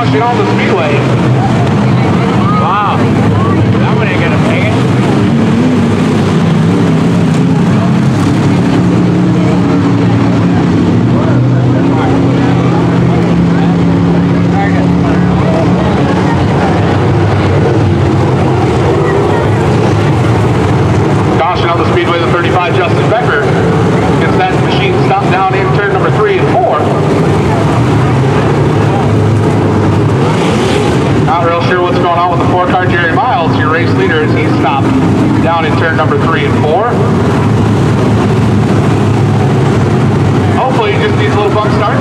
caution on the speedway. Wow, that one ain't gonna make it. Caution on the speedway, the 35 Justin Becker gets that machine stopped down in turn number 3 and 4. Not real sure what's going on with the 4-car. Jerry Miles, your race leader, as he's stopped down in turn number 3 and 4. Hopefully he just needs a little bump start.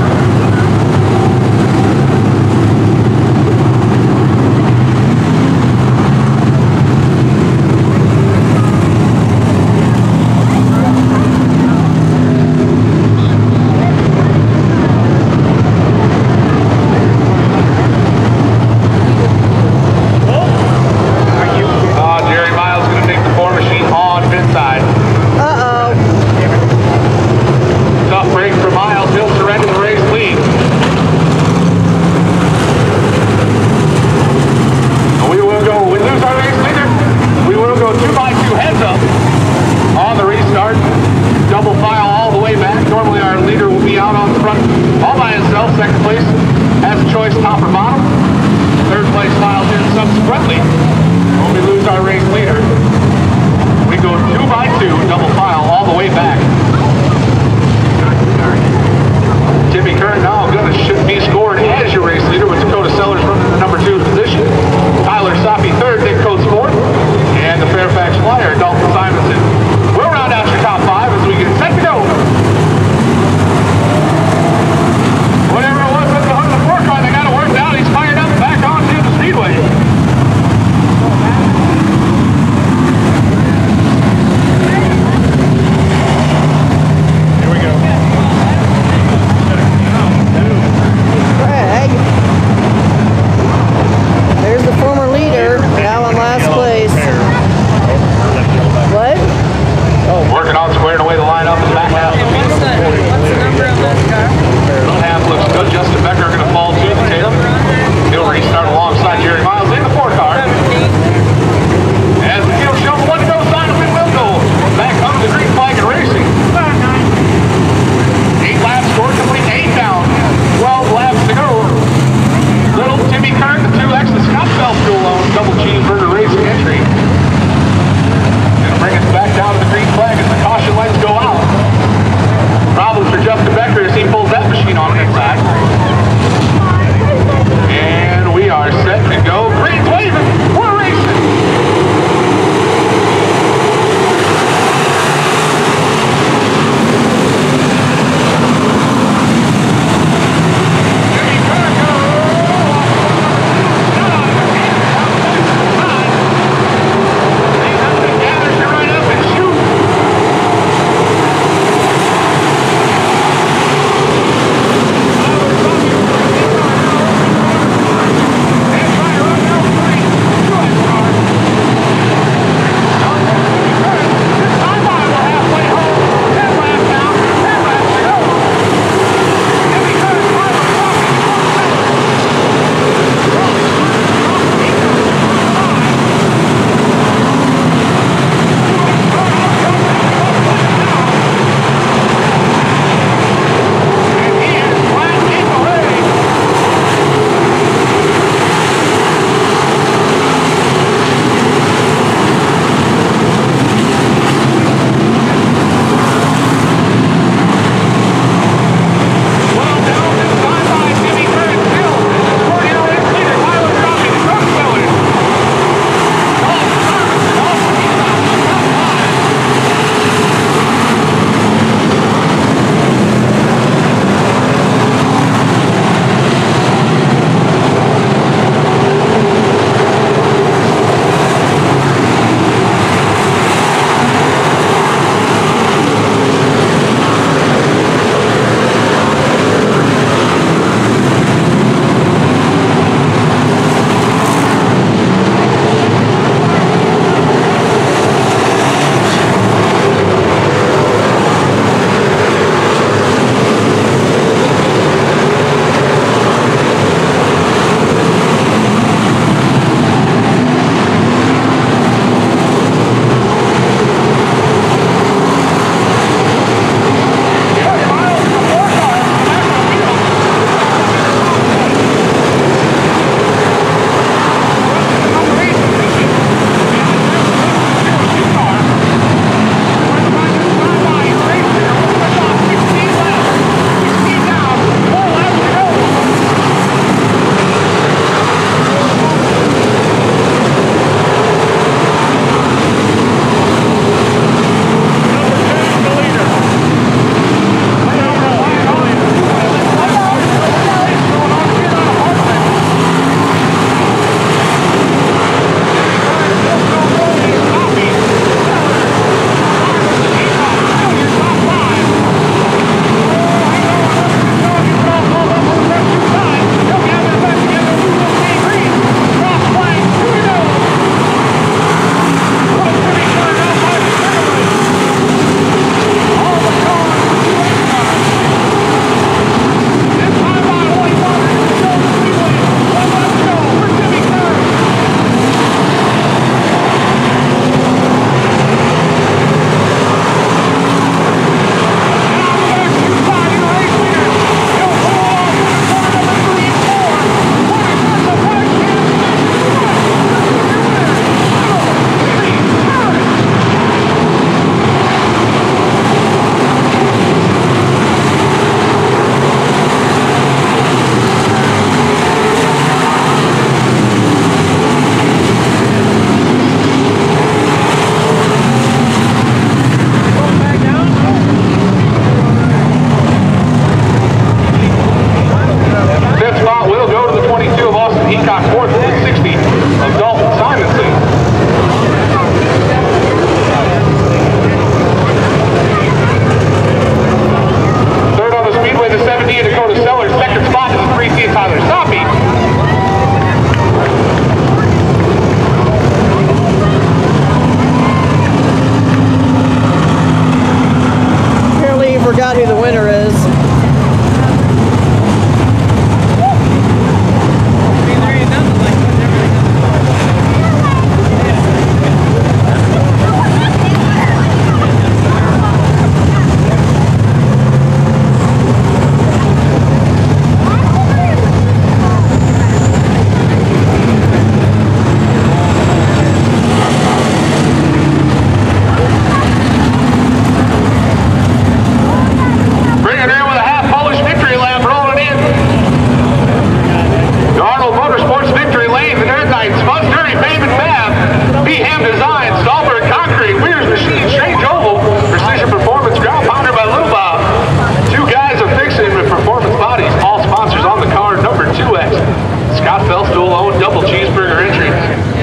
Scott Felstool owned double cheeseburger entries.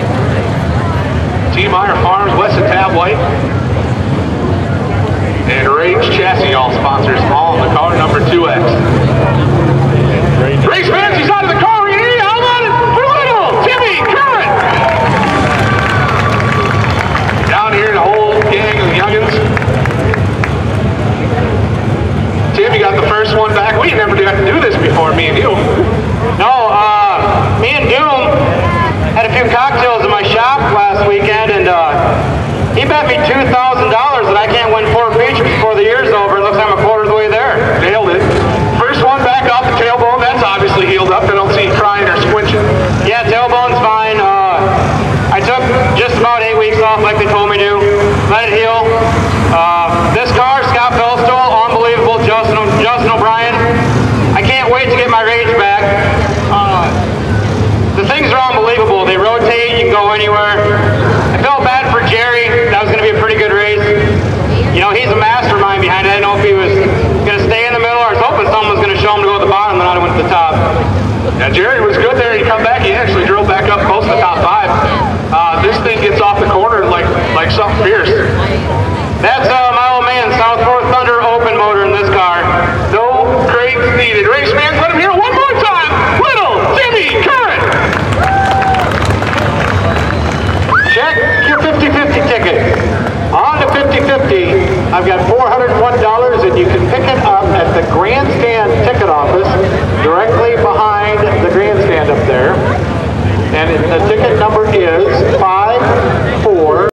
T. Meyer Farms, Weston Tab White, and Rage Chassis all sponsors all in the car number 2X. Race fans, he's out of the car. How about it for little Timmy Curran? Down here, the whole gang of youngins. Tim, you got the first one back. We never got to do this before, me and you. No, me and Doom had a few cocktails in my shop last weekend, and he bet me $2,000 that I can't win Fort Beach before the year's over. It looks like I'm a quarter of the way there. Nailed it. First one back up, the tailbone, that's obviously healed up. I don't see you crying or squinching. Yeah, tailbone's fine. I took just about 8 weeks off like they told me to. Let it heal. This car, Scott Felstool, unbelievable. Justin O'Brien. I can't wait to get my Rage back. The things are unbelievable. They rotate, you can go anywhere. I felt bad for Jerry. That was going to be a pretty good race. You know, he's a mastermind behind it. I didn't know if he was going to stay in the middle, or I was hoping someone was going to show him to go to the bottom, and then I went to the top. Yeah, Jerry was good there. He come back. He actually drove back up close to the top 5. This thing gets off the corner like something fierce. That's my old man, South Fourth Thunder open motor in this car. No crates needed. Race fans, let him hear it one more time. Little Timmy Curran. Check your 50-50 ticket. On the 50-50, I've got $401, and you can pick it up at the grandstand ticket office directly behind the grandstand up there. And the ticket number is 5